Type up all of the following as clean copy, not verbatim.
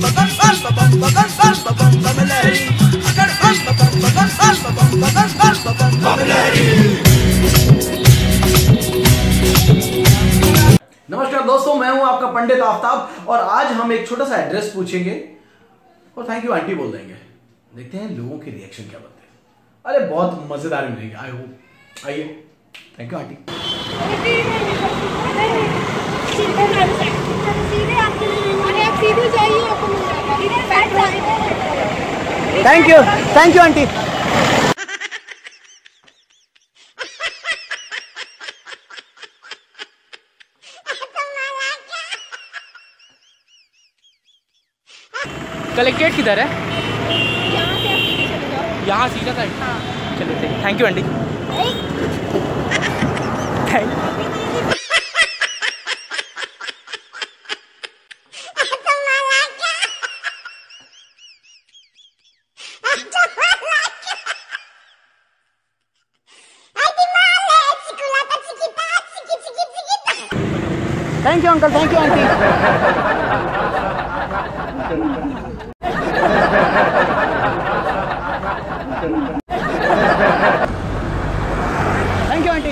नमस्कार दोस्तों, मैं हूं आपका पंडित आफ्ताब और आज हम एक छोटा सा एड्रेस पूछेंगे और थैंक यू आंटी बोल देंगे। देखते हैं लोगों के रिएक्शन क्या बनते हैं। अरे बहुत मजेदार मिलेंगे, आई होप। आइए। Thank you aunty. Thank you aunty. Collectorate किधर है? यहाँ सीधा साइड। हाँ। चलिए ठीक, thank you aunty. Thank you uncle, thank you aunty. Thank you aunty.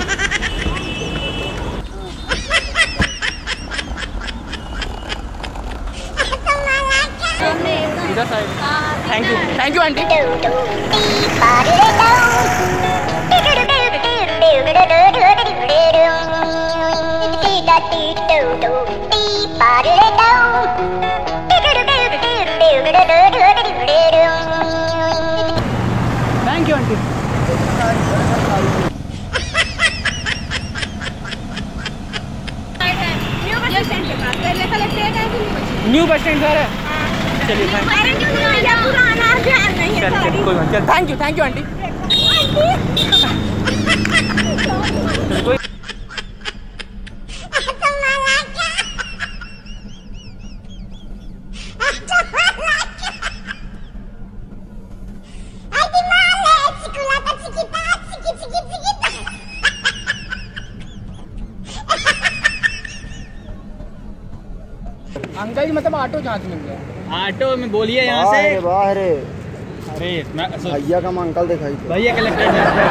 इधर side. Thank you aunty. Thank you aunty. New bus stand sir है। चलिए कोई बात नहीं। Thank you aunty. अंकल जी मतलब ऑटो जहाँ से मिल गया? ऑटो में बोलिए यहाँ से। बाहर। अरे भैया का अंकल दिखाई दे। भैया कलेक्टर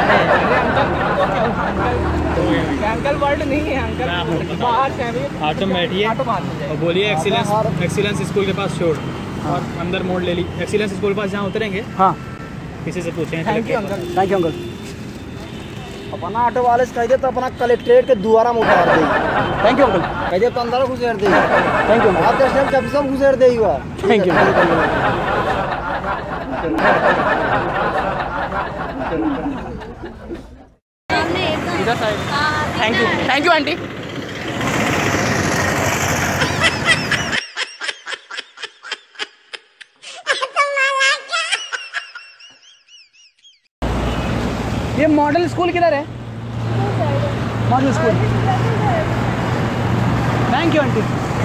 अंकल वर्ड नहीं है अंकल, बाहर से ऑटो में बैठिए और बोलिए एक्सीलेंस स्कूल के पास छोड़। हाँ। और अंदर मोड़ ले ली। एक्सीलेंस स्कूल के पास जहाँ उतरेंगे। हाँ। किसी से पूछेंगे। Thank you uncle, thank you uncle. अपना ऑटो वाले से कह दे तो अपना कलेक्ट्रेट के द्वारा में उतार दे। Thank you uncle. कह दे तो अंदर घुसेर दे। Thank you uncle. आप जब सब घुसेर दे। Thank you. इधर साइड। Thank you aunty. ये मॉडल स्कूल किधर है? Model school. Thank you aunty.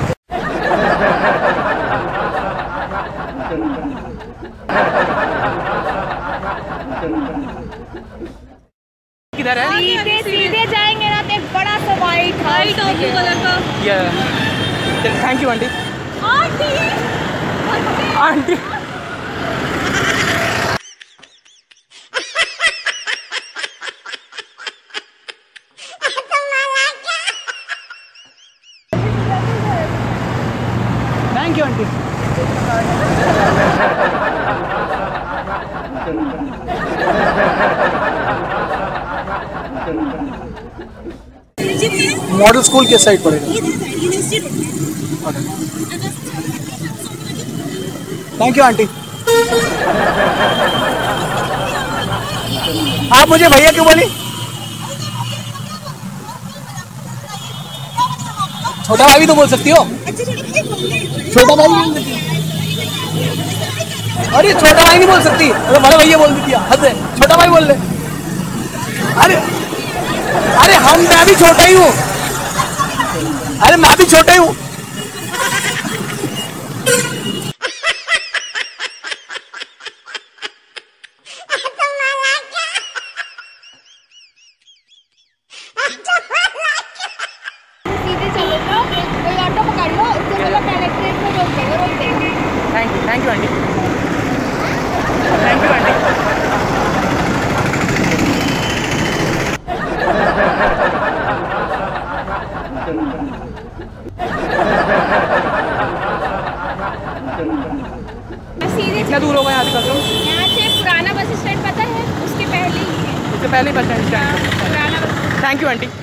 किधर है? सीधे जाएंगे ना तो एक बड़ा सा वाइट और ब्लू कलर का। Thank you aunty. Aunty thank you aunty. Model school के साइड पड़ेगा। Thank you aunty. आप मुझे भैया क्यों बोली? छोटा भाई भी तो बोल सकती हो। छोटा भाई नहीं बोल सकती। अरे छोटा भाई नहीं बोल सकती, अरे बड़ा भैया बोल देती है। हद है, छोटा भाई बोल ले। अरे मैं भी छोटा ही हूँ। अरे मैं भी छोटा ही हूँ। सीधे चलो, कोई ऑटो पकड़ लो, उससे बोलो कलेक्ट्रेट में रोक देंगे। थैंक कितना दूर होगा यहाँ से कसम? यहाँ से पुराना बस स्टैंड पता है, उसके पहले ही है। उससे पहले बस स्टैंड? पुराना बस। Thank you aunty.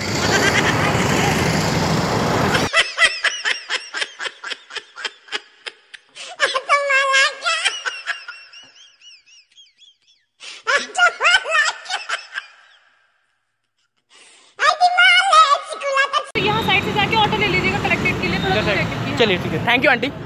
यहाँ साइड से जाके ऑटो ले लीजिएगा कलेक्टेड के लिए, थोड़ा दूर है। चलिए ठीक है, थैंक यू आंटी।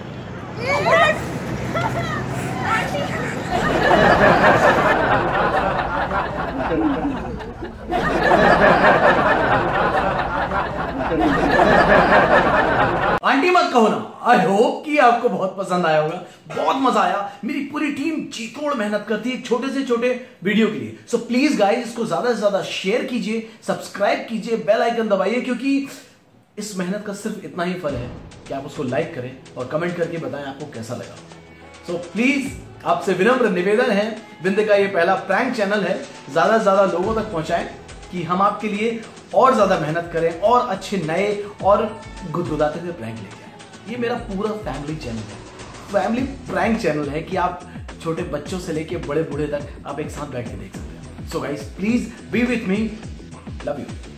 आंटी मत कहो ना। आई होप कि आपको बहुत पसंद आया होगा, बहुत मजा आया। मेरी पूरी टीम जी तोड़ मेहनत करती है छोटे से छोटे वीडियो के लिए। सो प्लीज गाइस, इसको ज्यादा से ज्यादा शेयर कीजिए, सब्सक्राइब कीजिए, बेल आइकन दबाइए, क्योंकि इस मेहनत का सिर्फ इतना ही फल है कि आप उसको लाइक करें और कमेंट करके बताएं आपको कैसा लगा। सो प्लीज आपसे विनम्र निवेदन है, बिंदे का ये पहला प्रैंक चैनल है, ज्यादा से ज्यादा लोगों तक पहुंचाएं कि हम आपके लिए और ज्यादा मेहनत करें और अच्छे नए और गुदगुदाते हुए प्रैंक लेके आए। ये मेरा पूरा फैमिली चैनल है, फैमिली प्रैंक चैनल है कि आप छोटे बच्चों से लेके बड़े बूढ़े तक आप एक साथ बैठ के देख सकते हैं। So guys, please be with me, love you.